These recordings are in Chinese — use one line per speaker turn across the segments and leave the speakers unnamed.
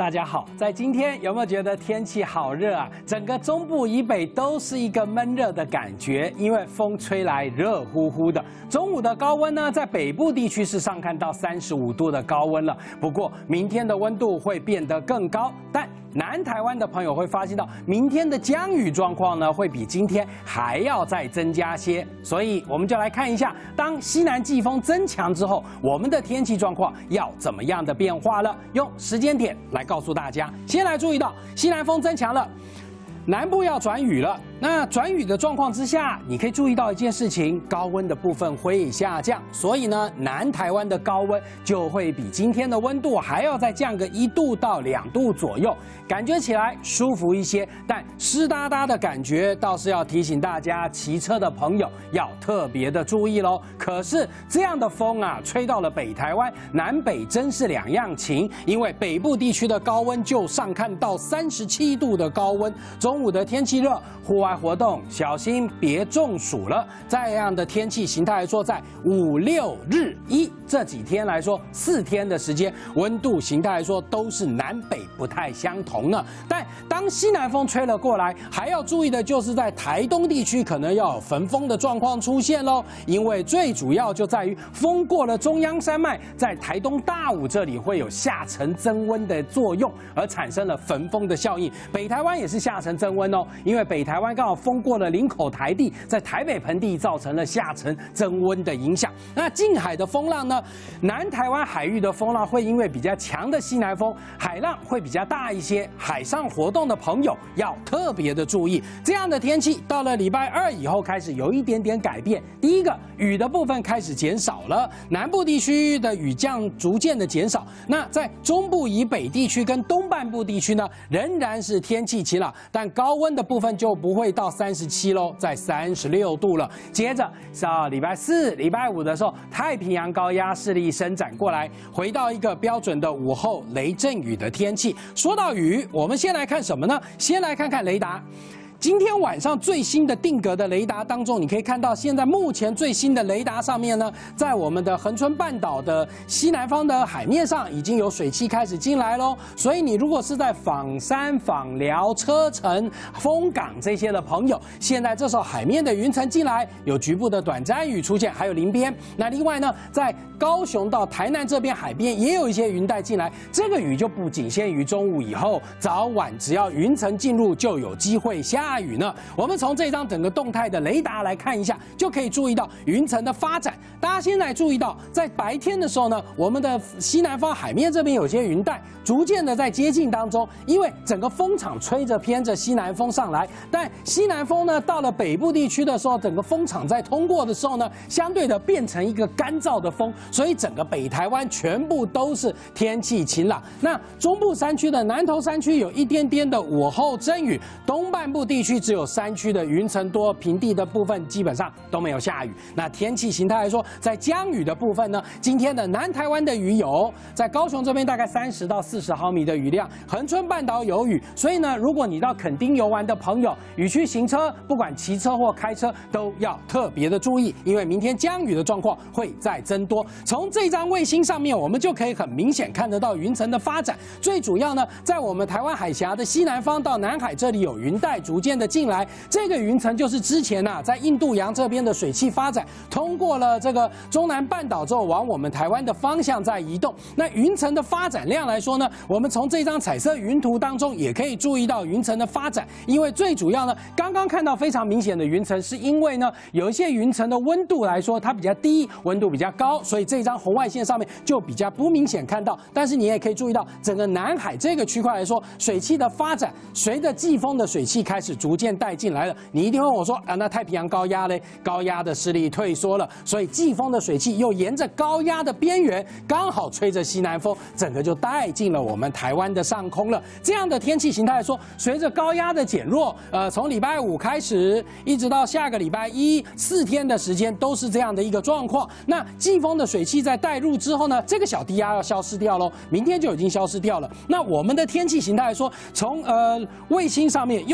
大家好，在今天有没有觉得天气好热啊？整个中部以北都是一个闷热的感觉，因为风吹来热乎乎的。中午的高温呢，在北部地区是上看到35度的高温了。不过明天的温度会变得更高，但南台湾的朋友会发现到，明天的降雨状况呢，会比今天还要再增加些。所以我们就来看一下，当西南季风增强之后，我们的天气状况要怎么样的变化了？用时间点来告诉大家。先来注意到，西南风增强了，南部要转雨了。那转雨的状况之下，你可以注意到一件事情，高温的部分会下降，所以呢，南台湾的高温就会比今天的温度还要再降个1度到2度左右，感觉起来舒服一些。但湿哒哒的感觉倒是要提醒大家，骑车的朋友要特别的注意喽。可是这样的风啊，吹到了北台湾，南北真是两样情，因为北部地区的高温就上看到37度的高温，中午的天气热，户外活动小心别中暑了。这样的天气形态来说，在5、6日1这几天来说，4天的时间，温度形态来说都是南北不太相同呢。但当西南风吹了过来，还要注意的就是在台东地区可能要有焚风的状况出现喽，因为最主要就在于风过了中央山脉，在台东大武这里会有下沉增温的作用，而产生了焚风的效应。北台湾也是下沉增温哦，因为北台湾刚好风过了林口台地，在台北盆地造成了下沉增温的影响。那近海的风浪呢？南台湾海域的风浪会因为比较强的西南风，海浪会比较大一些，海上活动的朋友要特别的注意。这样的天气到了礼拜2以后开始有一点点改变。第一个，雨的部分开始减少了，南部地区的雨降逐渐的减少。那在中部以北地区跟东半部地区呢，仍然是天气晴朗，但高温的部分就不会到37喽，在36度了。接着到礼拜4、礼拜5的时候，太平洋高压势力伸展过来，回到一个标准的午后雷阵雨的天气。说到雨，我们先来看什么呢？先来看看雷达。今天晚上最新的定格的雷达当中，你可以看到，现在目前最新的雷达上面呢，在我们的恒春半岛的西南方的海面上，已经有水汽开始进来喽。所以你如果是在枋山、枋寮、车城、丰港这些的朋友，现在这时候海面的云层进来，有局部的短暂雨出现，还有林边。那另外呢，在高雄到台南这边海边也有一些云带进来，这个雨就不仅限于中午以后，早晚只要云层进入，就有机会下雨呢。我们从这张整个动态的雷达来看一下，就可以注意到云层的发展。大家先来注意到，在白天的时候呢，我们的西南方海面这边有些云带逐渐的在接近当中，因为整个风场吹着偏着西南风上来，但西南风呢到了北部地区的时候，整个风场在通过的时候呢，相对的变成一个干燥的风，所以整个北台湾全部都是天气晴朗。那中部山区的南投山区有一点点的午后阵雨，东半部地区只有山区的云层多，平地的部分基本上都没有下雨。那天气形态来说，在降雨的部分呢，今天的南台湾的雨有，在高雄这边大概30到40毫米的雨量，恒春半岛有雨，所以呢，如果你到垦丁游玩的朋友，雨区行车，不管骑车或开车，都要特别的注意，因为明天降雨的状况会再增多。从这张卫星上面，我们就可以很明显看得到云层的发展。最主要呢，在我们台湾海峡的西南方到南海这里有云带逐渐的进来，这个云层就是之前在印度洋这边的水汽发展，通过了这个中南半岛之后，往我们台湾的方向在移动。那云层的发展量来说呢，我们从这张彩色云图当中也可以注意到云层的发展，因为最主要呢，刚刚看到非常明显的云层，是因为呢，有一些云层的温度来说它比较低，温度比较高，所以这张红外线上面就比较不明显看到。但是你也可以注意到，整个南海这个区块来说，水汽的发展，随着季风的水汽开始逐渐带进来了。你一定会问我说，那太平洋高压嘞？高压的势力退缩了，所以季风的水汽又沿着高压的边缘，刚好吹着西南风，整个就带进了我们台湾的上空了。这样的天气形态来说，随着高压的减弱，从礼拜5开始，一直到下个礼拜1，4天的时间都是这样的一个状况。那季风的水汽在带入之后呢，这个小低压要消失掉喽，明天就已经消失掉了。那我们的天气形态来说，从卫星上面用个色调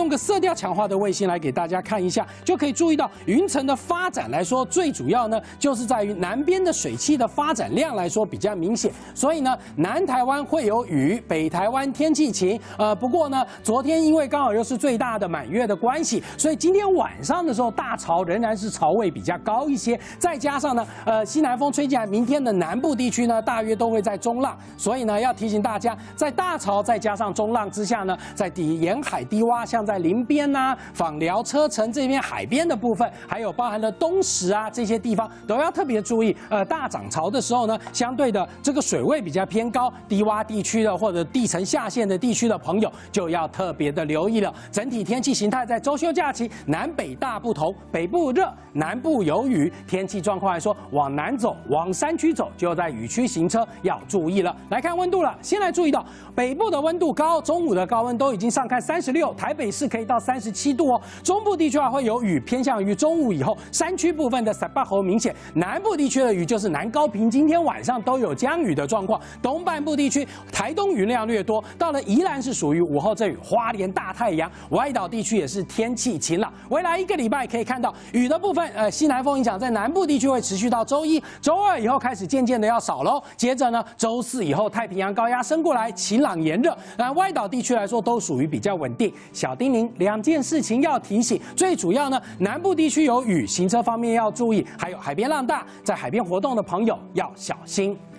要强化的卫星来给大家看一下，就可以注意到云层的发展来说，最主要呢就是在于南边的水汽的发展量来说比较明显，所以呢南台湾会有雨，北台湾天气晴。不过呢昨天因为刚好又是最大的满月的关系，所以今天晚上的时候大潮仍然是潮位比较高一些，再加上呢西南风吹进来，明天的南部地区呢大约都会在中浪，所以呢要提醒大家，在大潮再加上中浪之下呢，在沿海低洼，像在林边啊、枋寮、车城这边海边的部分，还有包含了东石啊这些地方，都要特别注意。大涨潮的时候呢，相对的这个水位比较偏高，低洼地区的或者地层下陷的地区的朋友就要特别的留意了。整体天气形态在周休假期南北大不同，北部热，南部有雨。天气状况来说，往南走，往山区走，就在雨区行车要注意了。来看温度了，先来注意到北部的温度高，中午的高温都已经上看36，台北市可以到37度哦。中部地区还会有雨，偏向于中午以后，山区部分的38后明显。南部地区的雨就是南高屏，今天晚上都有降雨的状况。东半部地区，台东云量略多，到了宜兰是属于午后阵雨，花莲大太阳，外岛地区也是天气晴朗。未来1个礼拜可以看到雨的部分，西南风影响在南部地区会持续到周1、周2以后开始渐渐的要少喽。接着呢，周4以后太平洋高压升过来，晴朗炎热。那外岛地区来说都属于比较稳定。小叮咛2件事情要提醒，最主要呢，南部地区有雨，行车方面要注意，还有海边浪大，在海边活动的朋友要小心。